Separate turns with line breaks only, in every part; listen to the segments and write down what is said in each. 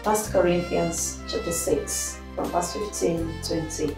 1 Corinthians chapter 6, from verse 15 to 20.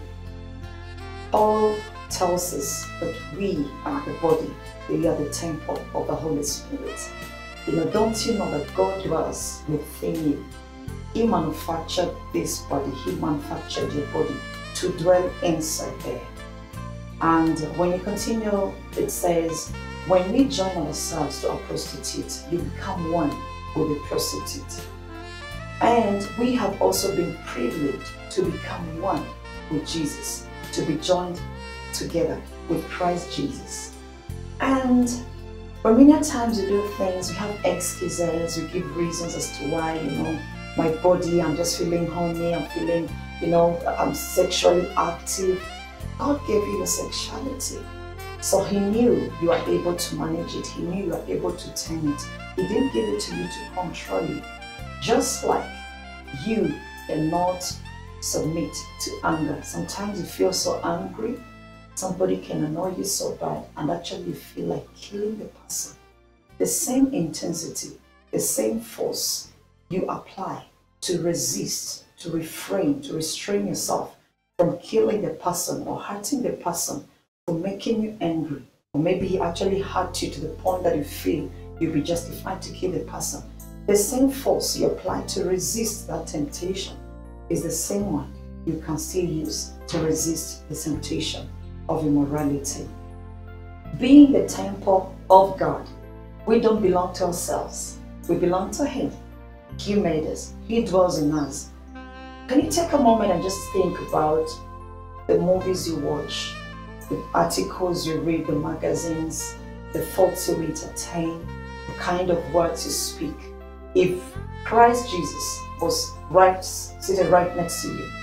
Paul tells us that we are the body, we are the temple of the Holy Spirit. Don't you know that God dwells within you? He manufactured this body, He manufactured your body to dwell inside there. And when you continue, it says, when we join ourselves to a prostitute, you become one with the prostitute. And we have also been privileged to become one with Jesus, to be joined together with Christ Jesus. And for many times we do things, we have excuses, we give reasons as to why, my body, I'm just feeling horny, I'm feeling, I'm sexually active. God gave you your sexuality. So He knew you are able to manage it. He knew you are able to tame it. He didn't give it to you to control you. Just like you cannot submit to anger. Sometimes you feel so angry, somebody can annoy you so bad, and actually you feel like killing the person. The same intensity, the same force you apply to resist, to refrain, to restrain yourself from killing the person or hurting the person, for making you angry, or maybe he actually hurt you to the point that you feel you'll be justified to kill the person. The same force you apply to resist that temptation is the same one you can still use to resist the temptation of immorality. Being the temple of God, we don't belong to ourselves. We belong to Him. He made us. He dwells in us. Can you take a moment and just think about the movies you watch, the articles you read, the magazines, the thoughts you entertain, the kind of words you speak? If Christ Jesus was seated right next to you,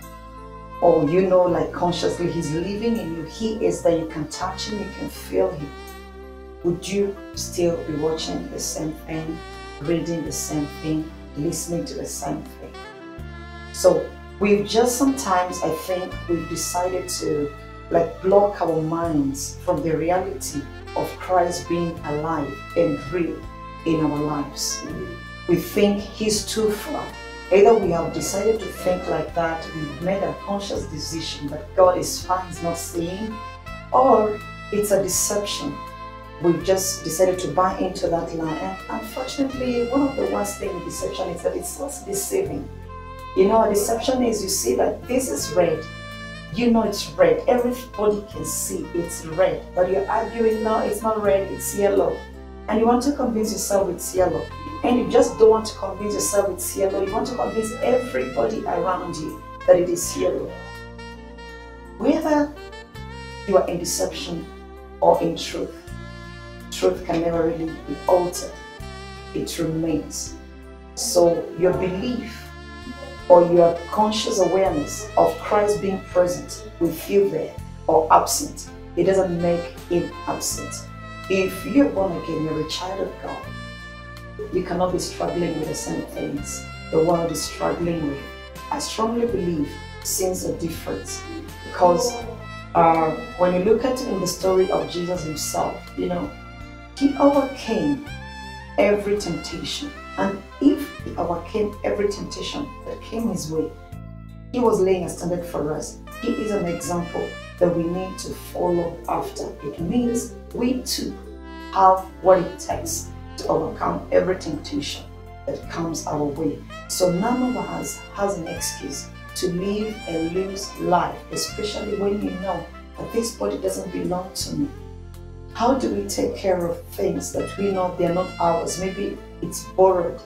or like consciously He's living in you, He is there, you can touch Him, you can feel Him, would you still be watching the same thing, reading the same thing, listening to the same thing? So we've just sometimes, I think, we've decided to block our minds from the reality of Christ being alive and real in our lives. We think He's too far. Either we have decided to think like that, we've made a conscious decision that God is far, He's not seeing, or it's a deception. We've just decided to buy into that lie. And unfortunately, one of the worst things with deception is that it's not deceiving. A deception is, you see that this is red. It's red. Everybody can see it's red. But you're arguing, no, it's not red, it's yellow. And you want to convince yourself it's yellow. And you just don't want to convince yourself it's yellow. You want to convince everybody around you that it is yellow. Whether you are in deception or in truth, truth can never really be altered. It remains. So your belief or your conscious awareness of Christ being present with you there or absent, it doesn't make Him absent. If you're born again, you're a child of God, you cannot be struggling with the same things the world is struggling with. I strongly believe sins are different, because when you look at it in the story of Jesus Himself, He overcame every temptation. And if He overcame every temptation that came His way, He was laying a standard for us. He is an example that we need to follow after. It means we too have what it takes to overcome every temptation that comes our way. So none of us has an excuse to live a loose life, especially when you know that this body doesn't belong to me. How do we take care of things that we know they are not ours? Maybe it's borrowed.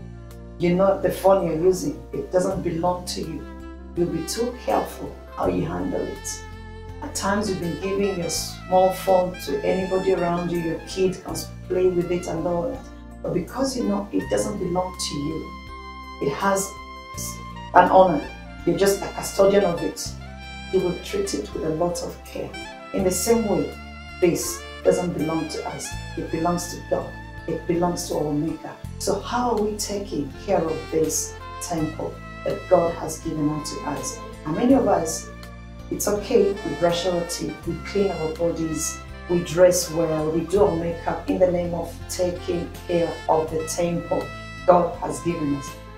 The phone you're using, it doesn't belong to you. You'll be too careful how you handle it. At times you've been giving your small phone to anybody around you, your kid can play with it and all that. But because it doesn't belong to you, it has an honor, you're just a custodian of it, you will treat it with a lot of care. In the same way, this doesn't belong to us, it belongs to God, it belongs to our Maker. So how are we taking care of this temple that God has given unto us? And many of us, it's okay, we brush our teeth, we clean our bodies, we dress well, we do our makeup in the name of taking care of the temple God has given us.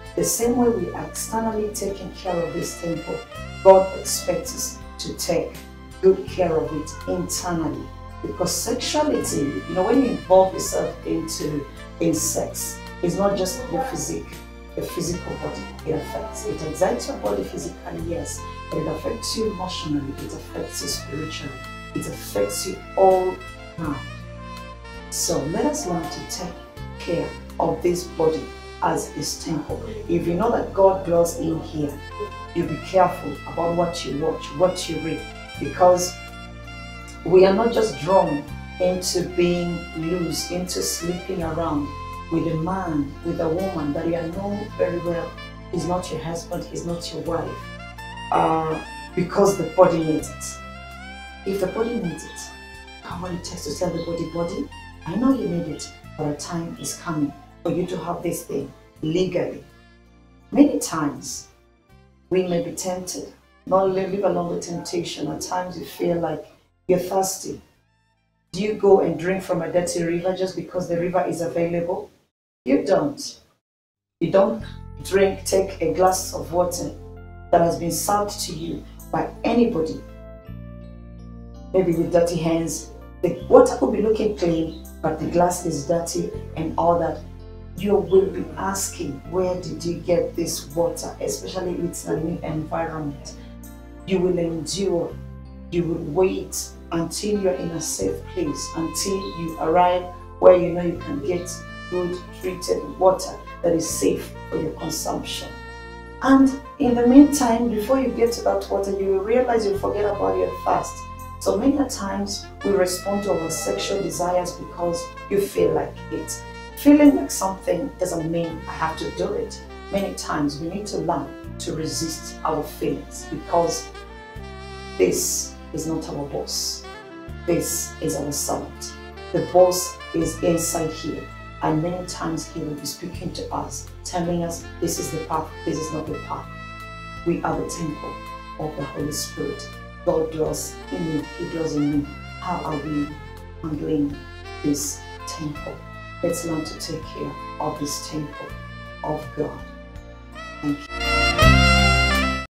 The same way we are externally taking care of this temple, God expects us to take good care of it internally. Because sexuality, when you involve yourself in sex, it's not just your physical body. It excites your body physically, yes, but it affects you emotionally, it affects you spiritually, it affects you all round. So let us learn to take care of this body as His temple. If you know that God dwells in here, you be careful about what you watch, what you read, because we are not just drawn into being loose, into sleeping around with a man, with a woman that you know very well is not your husband, is not your wife, because the body needs it. If the body needs it, come on, it takes to tell the body, I know you need it, but a time is coming for you to have this thing legally. Many times we may be tempted, not live along the temptation. At times you feel like you're thirsty. Do you go and drink from a dirty river just because the river is available? You don't. You don't take a glass of water that has been served to you by anybody, maybe with dirty hands. The water could be looking clean, but the glass is dirty and all that. You will be asking, where did you get this water? Especially if it's a new environment. You will endure. You will wait until you're in a safe place, until you arrive where you know you can get good treated water that is safe for your consumption. And in the meantime, before you get to that water, you will realize you forget about your fast. So many times we respond to our sexual desires because you feel like it. Feeling like something doesn't mean I have to do it. Many times we need to learn to resist our feelings, because this is not our boss. This is our servant. The boss is inside here, and many times he will be speaking to us, telling us this is the path, this is not the path. We are the temple of the Holy Spirit. God dwells in me, He dwells in me. How are we handling this temple? Let's learn to take care of this temple of God. Thank you.